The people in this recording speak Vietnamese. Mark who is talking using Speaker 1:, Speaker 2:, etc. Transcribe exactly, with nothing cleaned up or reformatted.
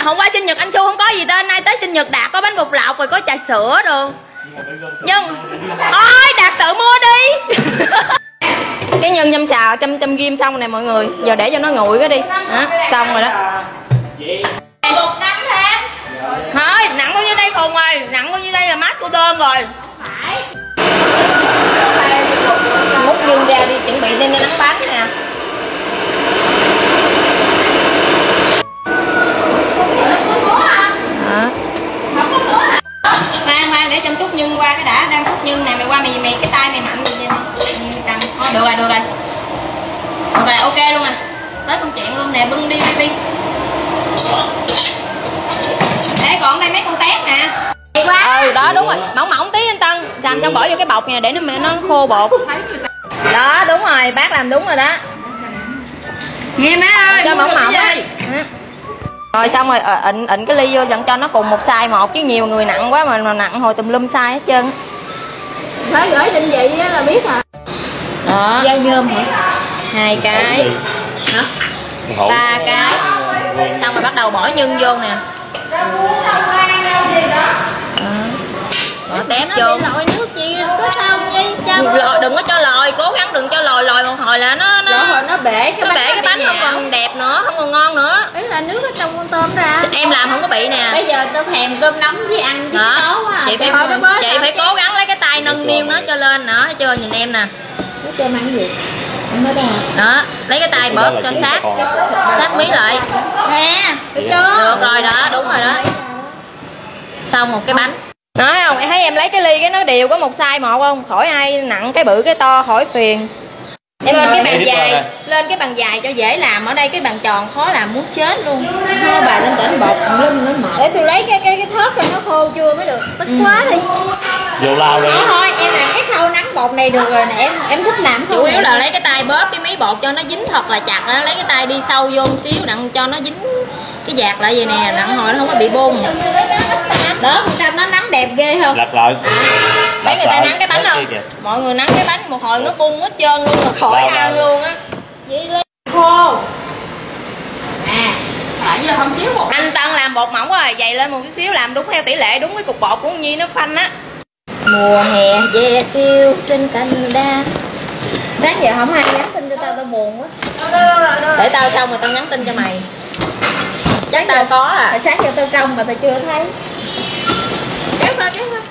Speaker 1: hôm qua sinh nhật anh Su không có gì tên, nay tới sinh nhật Đạt có bánh bột lọc rồi có trà sữa đồ. Nhưng thôi Đạt tự mua đi. Cái nhân chăm xào chăm chăm ghim xong này mọi người, giờ để cho nó nguội cái đi. Đó, xong rồi đó. Thôi nặng bao nhiêu đây khùng rồi, nặng bao nhiêu đây là mát của tôm rồi. Múc nhân ra đi, chuẩn bị đem đi nắng bánh nè. Khoan khoan để chăm xúc nhân qua cái đã, đang xúc nhân nè, mày qua mày mày cái tay mày mạnh gì vậy? Thôi được rồi được rồi. Được rồi ok luôn à. Tới công chuyện luôn nè, bưng đi đi. Ê còn đây mấy con tét nè. Ừ đó đúng rồi, mỏng mỏng tí anh Tân, làm xong bỏ vô cái bọc nè để nó nó khô bột. Đó đúng rồi, bác làm đúng rồi đó. Nghe má ơi, cho mỏng mỏng á. Rồi xong rồi ịn ịn cái ly vô dần cho nó cùng một size một, chứ nhiều người nặng quá mà, mà nặng hồi tùm lum size hết trơn.
Speaker 2: Phải gửi định vị là biết à.
Speaker 1: Đó.
Speaker 2: Dao nhôm hả?
Speaker 1: Hai cái. Hả? Ba cái. Xong rồi bắt đầu bỏ nhân vô nè. Bỏ tép vô.
Speaker 2: Lội nước gì có sao không Nhi?
Speaker 1: Lòi đừng có cho lòi, cố gắng đừng cho lòi, lòi một hồi là nó nó
Speaker 2: hồi nó bể cái
Speaker 1: nó
Speaker 2: bánh,
Speaker 1: bể cái bánh không còn đẹp nữa, không còn ngon nữa.
Speaker 2: Ý là nước ở trong con tôm ra.
Speaker 1: Em làm không có bị nè.
Speaker 2: Bây giờ tôi thèm cơm nóng với ăn với đó quá.
Speaker 1: Chị phải chị phải cố gắng lấy cái tay nâng niu nó cho lên nữa, thấy chưa, nhìn em nè.
Speaker 2: Nó cơm ăn gì? Mới đây hả?
Speaker 1: Đó, lấy cái tay bóp cho sát sát mí lại.
Speaker 2: Nè, được chưa?
Speaker 1: Được rồi đó, đúng rồi đó. Xong một cái bánh. Nói không, em thấy em lấy cái ly cái nó đều có một size một không? Khỏi ai nặng cái bự cái to khỏi phiền. Em lên cái bàn dài, lên cái bàn dài cho dễ làm, ở đây cái bàn tròn khó làm muốn chết luôn.
Speaker 2: Thôi bà lên tỉnh bột lum nó mệt. Để tôi lấy cái cái cái thớt cho nó khô chưa mới được. Tức ừ. quá đi.
Speaker 3: Vô lao đi.
Speaker 2: Thôi thôi, em làm cái khâu nắng bột này được rồi nè, em em thích làm không?
Speaker 1: Chủ yếu là lấy cái tay bóp cái mí bột cho nó dính thật là chặt đó, lấy cái tay đi sâu vô một xíu đặng cho nó dính cái dạt lại vậy nè, đặng hồi nó không có bị bung.
Speaker 2: Đó, con Tâm nó nắng đẹp ghê không?
Speaker 3: Lật lại.
Speaker 1: Thấy người ta nắng cái bánh không? Mọi người nắng cái bánh một hồi nó bung hết trơn luôn là khỏi ăn luôn á.
Speaker 2: Vậy khô. À,
Speaker 1: tại giờ không chiếu một. Anh Tân làm bột mỏng rồi, dày lên một chút xíu, làm đúng theo tỷ lệ, đúng cái cục bột của Nhi nó phanh á. Mùa hè ve kêu trên cành đa.
Speaker 2: Sáng giờ không ai nhắn tin cho tao, tao buồn quá.
Speaker 1: Để tao xong rồi tao nhắn tin cho mày. Chắc tao có à.
Speaker 2: Sáng giờ tao trong mà tao chưa thấy. Kéo qua kéo qua.